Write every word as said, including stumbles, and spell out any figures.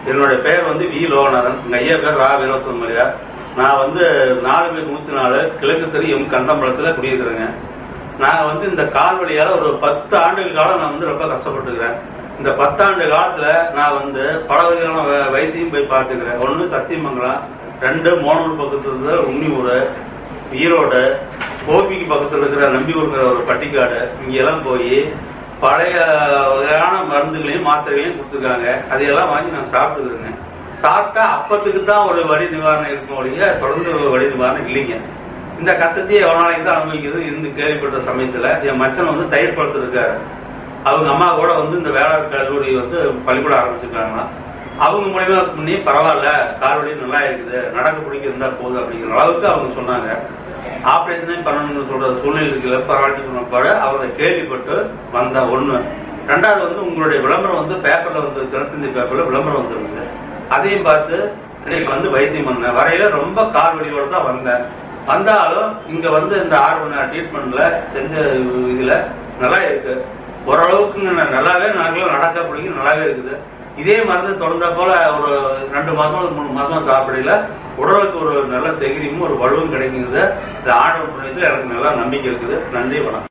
என்னுடைய பெயர் வந்து வி லோகநாதன். எங்க ஐயா பேர் ரா வீரவத்தன் மலையார். நான் வந்து நாலு பேர் நூத்தி நாலு கிழக்கு தெரு எம் கந்தம்பலத்துல குடியிருக்கிறேங்க. நான் வந்து இந்த கால் வழியால ஒரு பத்து ஆண்டுகள் காலம் நான் வந்து ரொம்ப கஷ்டப்பட்டுக்கிறேன். இந்த பத்தாண்டு காலத்துல நான் வந்து பல வகையான வைத்தியம் போய் பார்த்துக்கிறேன். ஒன்று சத்தியமங்கலம், ரெண்டு மோனூர் பக்கத்துல இருந்த உன்னியூர், ஈரோடு, கோபிக்கு பக்கத்துல இருக்கிற நம்பியூருங்கிற ஒரு பட்டிக்காடு, இங்கெல்லாம் போய் பழைய வகையான மருந்துகளையும் மாத்திரைகளையும் கொடுத்துருக்காங்க. அதையெல்லாம் வாங்கி நான் சாப்பிட்டுக்கிறேங்க. சாப்பிட்டா அப்பத்துக்கு தான் ஒரு வலி நிவாரணம் இருக்கும் ஒழிய தொடர்ந்து வலி நிவாரணம் இல்லைங்க. இந்த கஷ்டத்தையே எவ்வளோ நாளைக்கு தான் அனுபவிக்கிறது இருந்து கேள்விப்பட்ட சமயத்துல என் மச்சன் வந்து தயிர் பழத்து இருக்காரு. அவங்க அம்மா கூட வந்து இந்த வேளாண் கல்லூரி வந்து பள்ளிக்கூடம் ஆரம்பிச்சிருக்காங்களா. அவங்க மூலியமா பண்ணி பரவாயில்ல, கால் வலி நல்லா இருக்குது, நடக்க பிடிக்க இருந்தா போகுது அப்படிங்கிற அளவுக்கு அவங்க சொன்னாங்க. ஆபரேஷனே பண்ணணும்னு சொல்ற சூழ்நிலை இருக்கிற பரவாயில்ல சொன்னப்பாடு அவங்க கேள்விப்பட்டு வந்த ஒண்ணு. ரெண்டாவது வந்து உங்களுடைய விளம்பரம் வந்து பேப்பர்ல வந்து தினத்தந்தி பேப்பர்ல விளம்பரம் வந்துருந்தது. அதையும் பார்த்து இன்னைக்கு வந்து வைத்தியம் பண்ணேன். வரையில ரொம்ப கால் வலியோட தான் வந்தேன். வந்தாலும் இங்க வந்து இந்த ஆறு மணி நேரம் ட்ரீட்மெண்ட்ல செஞ்ச இதுல நல்லா இருக்கு. ஓரளவுக்கு நல்லாவே நாங்களும் நடக்க பிடிக்கும் நல்லாவே இருக்குது. இதே மருந்து தொடர்ந்த போல ஒரு ரெண்டு மாசம் மூணு மாசம் சாப்பிடல உடலுக்கு ஒரு நல்ல தைரியமும் ஒரு வலுவும் கிடைக்குது. இந்த ஆண்டவன் புண்ணியத்துல எனக்கு நல்லா நம்பிக்கை இருக்குது. நன்றி, வணக்கம்.